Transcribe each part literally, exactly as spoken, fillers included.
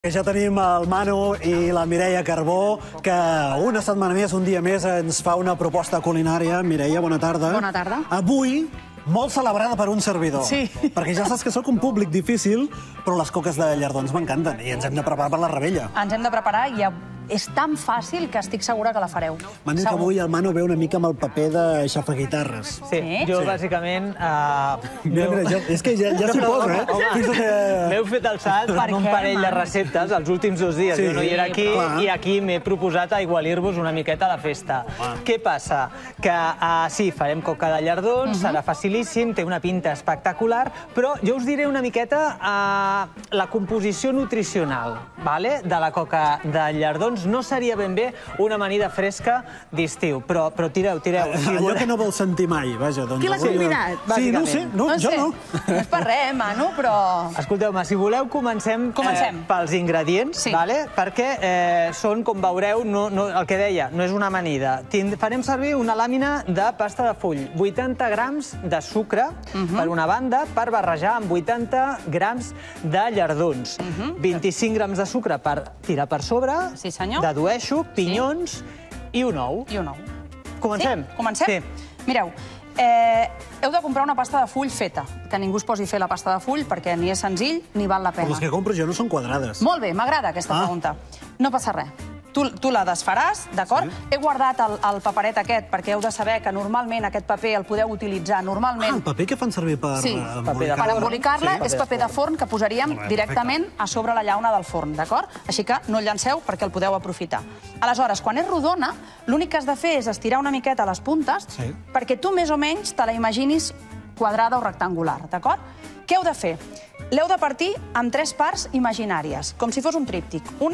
Ja tenim el Manu i la Mireia Carbó, que una setmana més, un dia més, ens fa una proposta culinària. Mireia, bona tarda. Bona tarda. Avui, molt celebrada per un servidor. Sí. Perquè ja saps que sóc un públic difícil, però les coques de llardons m'encanten i ens hem de preparar per la revetlla. Ens hem de preparar i és tan fàcil que estic segura que la fareu. M'han dit que avui el Manu ve una mica amb el paper de xafaguitarres. Sí, Sí? jo Sí. bàsicament... Uh, Mira, mira, ja, és que ja, ja s'hi posa, eh? Fixa't que... M'heu fet el salt Per amb un què, parell de Manu? receptes els últims dos dies. Sí, Jo no hi era aquí clar. i aquí m'he proposat aigualir-vos una miqueta a la festa. Què passa? Que uh, sí, farem coca de llardons, serà facilíssim, té una pinta espectacular, però jo us diré una miqueta uh, la composició nutricional, vale? De la coca de llardons. No seria ben bé una amanida fresca d'estiu, però, però tireu, tireu. Si Allò voleu- que no vols sentir mai, vaja. Doncs Qui l'ha avui- convidat? Sí, no ho sé, no, No jo sé. no. No és per res, Manu, però... Escolteu-me, si voleu, comencem, Comencem. Eh, pels ingredients, Sí. vale? Perquè eh, són, com veureu, no, no, el que deia, no és una amanida. Tind farem servir una làmina de pasta de full, vuitanta grams de sucre, per una banda, per barrejar amb vuitanta grams de llardons. vint-i-cinc grams de sucre per tirar per sobre, Sí, senyor. dedueixo, pinyons i un ou. I un ou. Comencem? Sí? Comencem? Sí. Mireu, eh, heu de comprar una pasta de full feta. Que ningú es posi a fer la pasta de full perquè ni és senzill ni val la Però pena. les que compro jo no són quadrades. Molt bé, m'agrada aquesta Ah. pregunta. No passa res. Tu, tu la desfaràs, d'acord? Sí. He guardat el, el paperet aquest perquè heu de saber que normalment aquest paper el podeu utilitzar Ah, normalment... el paper que fan servir per Sí, eh, paper de embolicar. Per embolicar-la Sí, és paper de forn que posaríem Molt bé, directament a sobre la llauna del forn, d'acord? Així que no el llanceu perquè el podeu aprofitar. Aleshores, quan és rodona, l'únic que has de fer és estirar una miqueta les puntes Sí. perquè tu més o menys te la imaginis quadrada o rectangular, d'acord? Què heu de fer? L'heu de partir en tres parts imaginàries, com si fos un tríptic. Una,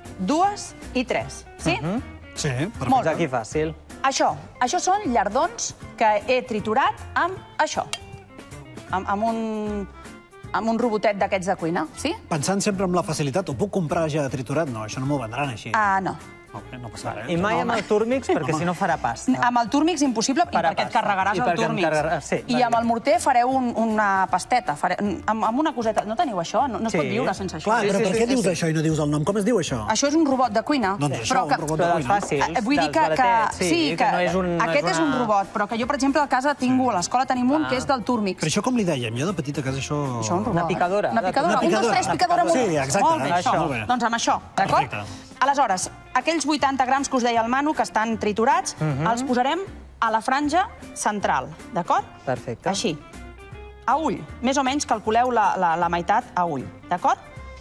dues i tres. Sí? Sí, perfecte. Molt Doncs aquí fàcil. Això, això són llardons que he triturat amb això, amb, amb, un, amb un robotet d'aquests de cuina, sí? Pensant sempre en la facilitat, ho puc comprar ja triturat? No, això no m'ho vendran així. Ah, no. No, no passa res. I mai amb el túrmix, perquè si no farà pasta. Amb el túrmix impossible, i Farà perquè et pasta. carregaràs I el perquè em túrmix. carregarà- sí, I va amb bé. el morter fareu un, una pasteta, fareu, amb, amb una coseta. No teniu això? No, no es Sí. pot viure sense això. Clar, Sí, però sí, per sí, què sí, dius sí. això i no dius el nom? Com es diu això? Això és un robot de cuina. Doncs això, un robot de Però dels cuina. fàcils, Eh, Vull dir dels que, que, baratets, sí, que, no és un, no aquest és, una... un robot, però que jo, per exemple, a casa tinc, a l'escola tenim un que és del túrmix. Però això com li dèiem? Jo de petita a casa això... Això, un robot. Una picadora. Una picadora. Una Un, dos, picadora. tres, picadora Sí, amunt. exacte. Molt bé, Això. això. Molt bé. Doncs amb això, d'acord? Perfecte. Aleshores, aquells vuitanta grams que us deia el Manu, que estan triturats, els posarem a la franja central, d'acord? Perfecte. Així. A ull. Més o menys calculeu la, la, la meitat a ull, d'acord?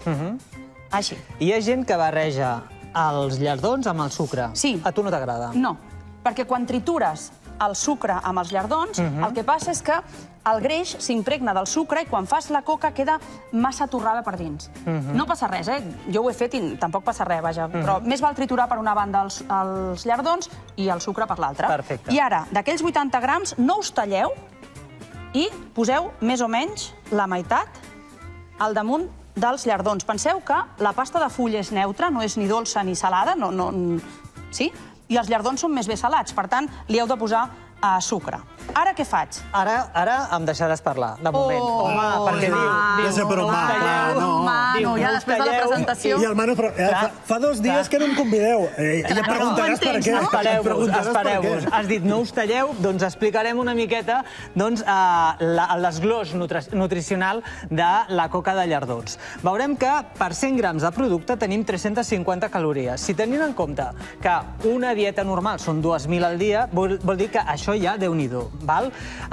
Així. Hi ha gent que barreja els llardons amb el sucre. Sí. A tu no t'agrada? No, perquè quan tritures el sucre amb els llardons, el que passa és que el greix s'impregna del sucre i quan fas la coca queda massa torrada per dins. No passa res, eh? Jo ho he fet i tampoc passa res, vaja. Però més val triturar per una banda els, els llardons i el sucre per l'altra. Perfecte. I ara, d'aquells vuitanta grams, no us talleu i poseu més o menys la meitat al damunt dels llardons. Penseu que la pasta de full és neutra, no és ni dolça ni salada, no, no, sí? I els llardons són més bé salats, per tant, li heu de posar uh, sucre. Ara què faig? Ara, ara em deixaràs parlar, de moment. Oh, Home, perquè diu... Manu. diu, Ja sé per on no us va, talleu. clar, no. Manu, Diu, ja no us després de la talleu. presentació. I el Manu, però, eh, fa, fa dos dies que no em convideu. Eh, ja preguntaràs per què. Espereu-vos, Preguntaràs per espereu-vos. què. Has dit, no us talleu, doncs explicarem una miqueta doncs, eh, la- l'esglòs nutri nutricional de la coca de llardons. Veurem que per cent grams de producte tenim tres-centes cinquanta calories. Si tenint en compte que una dieta normal són dues mil al dia, vol, vol dir que això ja, Déu-n'hi-do, val?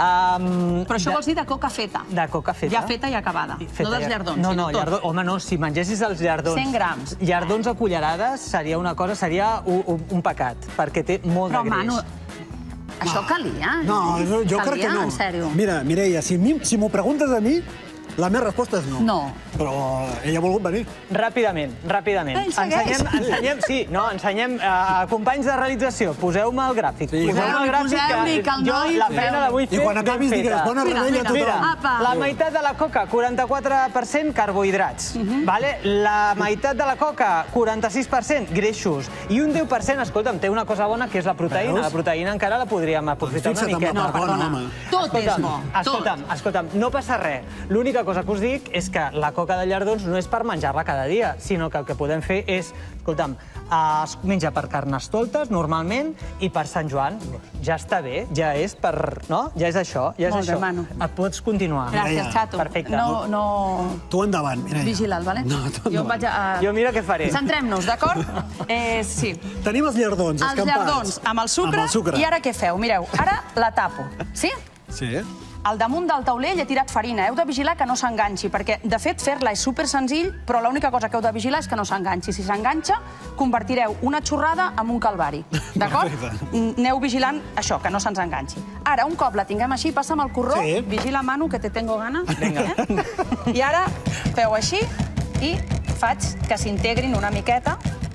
Um, Però això de- vols dir de coca feta. De coca feta. Ja feta i acabada. Feta No dels ja- llardons, No, sinó no, tot. llardó... home, no, si mengessis els llardons... cent grams. Llardons a cullerades seria una cosa, seria un, un, un pecat, perquè té molt Però, de greix. Manu, això calia? No, jo, jo crec que Calia, no. en sèrio? Mira, Mireia, si, mi- si m'ho preguntes a mi, la meva resposta és no. No. Però ella ha volgut venir. Ràpidament, ràpidament. Ell segueix. Ensenyem, ensenyem, sí, no, ensenyem, uh, companys de realització, poseu-me el gràfic. Sí. Poseu-me el gràfic Poseu-li que el jo noi- la feina la vull fer I quan acabis ben digues, feta. bona Mira, rebella a mira, tothom. Mira, Apa. la meitat de la coca, quaranta-quatre per cent carbohidrats. Vale? La meitat de la coca, quaranta-sis per cent greixos. I un deu per cent, escolta'm, té una cosa bona, que és la proteïna. Veus? La proteïna encara la podríem aprofitar una Fixa't en la miqueta. part bona, perdona. home. Tot és Escolta'm, bo. escolta'm, escolta'm, no passa res. L'única l'única cosa que us dic és que la coca de llardons no és per menjar-la cada dia, sinó que el que podem fer és, escolta'm, es menja per carnestoltes, normalment, i per Sant Joan. Ja està bé, ja és per... no? Ja és això, ja és Molt bé, això. Manu. Et pots continuar. Gràcies, Xato. Perfecte. No, no... Tu endavant, Mireia. Vigila't, vale? No, tu Jo endavant. vaig a... Jo mira què faré. Centrem-nos, d'acord? Eh, sí. Tenim els llardons Els escampats. llardons amb el sucre. Amb el sucre. I ara què feu? Mireu, ara la tapo. Sí? Sí. Al damunt del taulell he tirat farina. Heu de vigilar que no s'enganxi, perquè, de fet, fer-la és super senzill, però l'única cosa que heu de vigilar és que no s'enganxi. Si s'enganxa, convertireu una xorrada en un calvari. D'acord? Aneu vigilant això, que no se'ns enganxi. Ara, un cop la tinguem així, passa'm el corró. Sí. Vigila, Manu, que te tengo gana. Vinga. Eh? I ara feu així i faig que s'integrin una miqueta.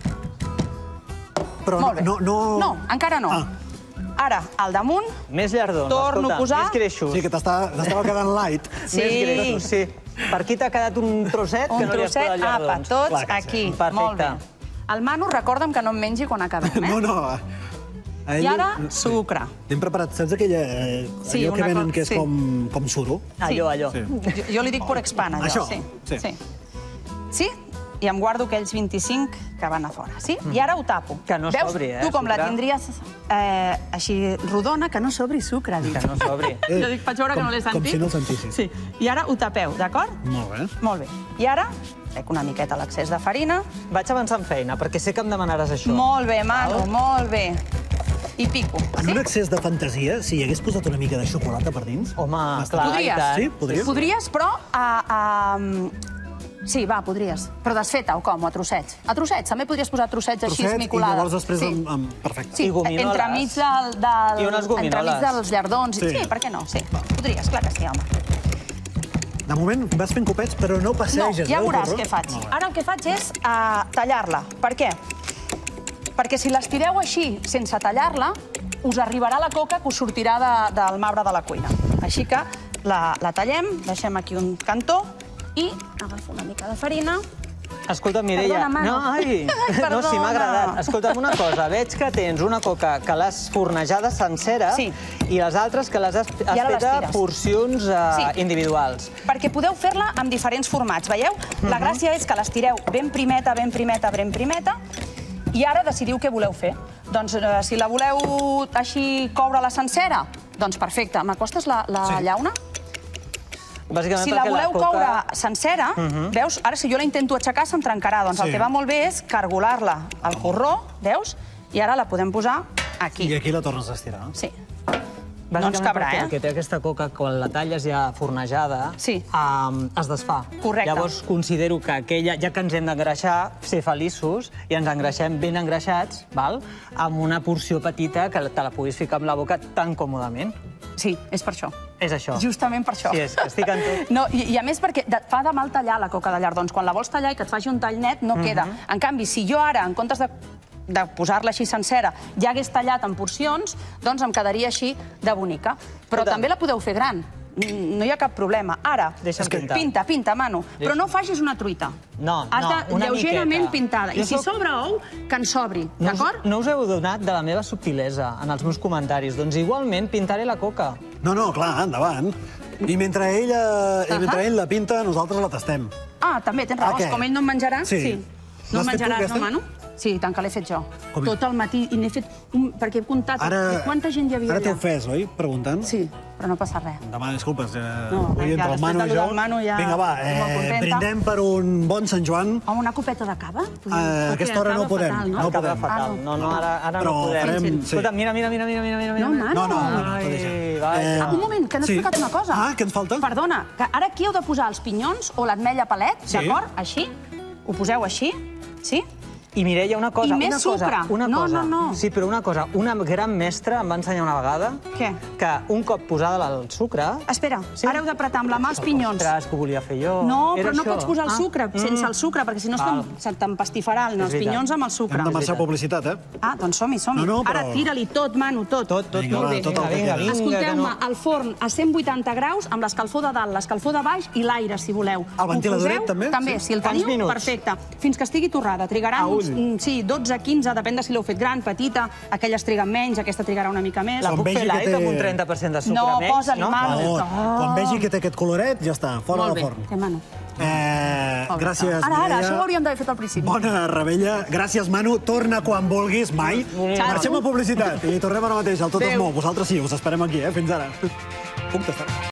Però Molt bé. no... No, no encara no. Ah. Ara, al damunt, Més llardons, Torno escolta, a posar. més greixos. Sí, que t'està- t'estava quedant light. Sí. Més greixos, sí. Per aquí t'ha quedat un trosset que un no li has trosset, posat apa, llardons. tots Clar que sí. aquí. Perfecte. Molt bé. El Manu, recorda'm que no em mengi quan acabem, eh? No, no. A I ell- ara, sucre. Hem preparat, saps aquella... eh, Sí, allò que una venen co- que és sí. com, com suro? Allò, allò. Sí. Jo, jo li dic por expand, allò. Això, Sí. sí. sí. Sí? I em guardo aquells vint-i-cinc que van a fora, sí? I ara ho tapo. Que no Veus, sobri, eh, tu com la sucre. tindries eh, així rodona, que no sobri sucre, dic. Que no sobri. Eh, Jo dic, faig veure que com- no l'he com sentit. si no el sentissis. Sí. I ara ho tapeu, d'acord? Molt bé. Molt bé. I ara, trec una miqueta l'excés de farina. Vaig avançant feina, perquè sé que em demanaràs això. Molt bé, Manu, Val? molt bé. I pico. En un excés de fantasia, si hi hagués posat una mica de xocolata per dins... Home, bastant. clar, i Podries. tant. Sí, podries? Podries, però a... a... Sí, va, podries. Però desfeta o com? O a trossets? A trossets. També podries posar trossets així Trosset, esmicolada. I llavors després... Sí. Amb, amb... Perfecte. Sí, I gominoles. entremig del, del, I unes gominoles. entremig dels llardons. Sí. Sí. sí, per què no? Sí, podries, clar que sí, home. De moment vas fent copets, però no No, passeges. ja eh, el veuràs porró? què faig. Molt bé. Ara el que faig és uh, tallar-la. Per què? Perquè si l'estireu així, sense tallar-la, us arribarà la coca que us sortirà de, del marbre de la cuina. Així que la, la tallem, deixem aquí un cantó i agafo una mica de farina. Escolta, Mireia... Perdona, Manu. No, ai, Ai, no, sí, m'ha perdona. agradat. Escolta'm una cosa, veig que tens una coca que l'has fornejada sencera Sí. i les altres que les has, has ara les fet a tires. porcions uh, Sí. individuals. Perquè podeu fer-la amb diferents formats, veieu? La gràcia és que l'estireu ben primeta, ben primeta, ben primeta, i ara decidiu què voleu fer. Doncs eh, si la voleu així coure la sencera, doncs perfecte. M'acostes la, la Sí. llauna? Bàsicament Si la perquè voleu coca... coure sencera, veus? Ara, si jo la intento aixecar, se'm trencarà. Doncs el Sí. que va molt bé és cargolar-la al corró, veus? I ara la podem posar aquí. I aquí la tornes a estirar. Sí. Bàsicament No ens cabrà, perquè eh? el que té aquesta coca, quan la talles ja fornejada, Sí. um, es desfà. Correcte. Llavors considero que aquella, ja que ens hem d'engreixar, ser feliços, i ens engreixem ben engreixats, val? Amb una porció petita que te la puguis ficar amb la boca tan còmodament. Sí, és per això. És això. Justament per això. Sí, és que estic en tot. No, i, I a més perquè de, fa de mal tallar la coca de llardons. Quan la vols tallar i que et faci un tall net, no queda. En canvi, si jo ara, en comptes de, de posar-la així sencera, ja hagués tallat en porcions, doncs em quedaria així de bonica. Però Escolta. també la podeu fer gran. Mm, No hi ha cap problema. Ara, Deixa'm pintar. pinta, pinta, Manu. Però no facis una truita. No, Has no, de una lleugerament miqueta. pintada. I Jo si soc- sobra ou, que en sobri, No us, d'acord? no us heu donat de la meva subtilesa en els meus comentaris. Doncs igualment pintaré la coca. No, no, clar, endavant. I mentre ella, i mentre ell la pinta, nosaltres la tastem. Ah, també, tens Ah, raó. què? Com ell no en menjarà, Sí. sí. No en L'has fet tu, menjaràs, aquesta? no, Manu? Sí, i tant que l'he fet jo. Com? Tot el matí, i n'he fet... Un, perquè he comptat Ara, quanta gent hi havia ara allà. t'heu fes, oi? Preguntant. Sí, però no passa res. Demà, disculpes. Eh, No, avui ja, entre el després Manu de i lo jo... del Manu ja Vinga, va, estic molt eh, contenta. brindem per un bon Sant Joan. Home, una copeta de cava? A aquesta hora no podem, Fatal, no? no Acaba podem. fatal. Ah, No, no, ara, ara Però no podem. farem- sí. Escolta, mira, mira, mira, mira, mira, mira. No, Manu. No, no, no, no, Ai, t'ho deixem. va. Eh, Ah, un moment, que no he sí. explicat una cosa. Ah, què ens falta? Perdona, que ara aquí heu de posar els pinyons o l'ametlla palet, Sí. d'acord? Així. Ho poseu així, sí? I Mireia, una cosa, I més una cosa, sucre. una No, cosa. no, no. Sí, però una cosa, una gran mestra em va ensenyar una vegada Què? que un cop posada el sucre... Espera, Sí? ara heu d'apretar amb la mà els pinyons. Ostres, que ho volia fer jo. No, Era però no això. pots posar el Ah, sucre mm. sense el sucre, perquè si no Val. se'n- se t'empastifaran És els veritat. pinyons amb el sucre. Hem de marxar veritat. publicitat, eh? Ah, doncs som-hi, som-hi. No, no, però- Ara tira-li tot, Manu, tot. Tot, tot, Vinga, tot. va, Vinga, tot el que vinga, queda. vinga, que Escolteu-me, no... al forn a cent vuitanta graus, amb l'escalfor de dalt, l'escalfor de baix i l'aire, si voleu. El ventiladoret, Ho poseu? també? També, Sí. si el Quants teniu, minuts? perfecte. Fins que estigui torrada. Trigaran A uns Uns, sí, dotze, quinze, depèn de si l'heu fet gran, petita. Aquelles triguen menys, aquesta trigarà una mica més. La puc fer light amb un trenta per cent de sucre No, menys? posa-li mal. Quan vegi que té aquest coloret, ja està, fora del forn. Té mano. Gràcies, Ara, ara, Mireia. això ho hauríem d'haver fet al principi. Bona rebella. Gràcies, Manu. Torna quan vulguis, mai. Marxem a publicitat i tornem ara mateix al Tot es mou. Vosaltres sí, us esperem aquí, eh? Fins ara. Puc tastar.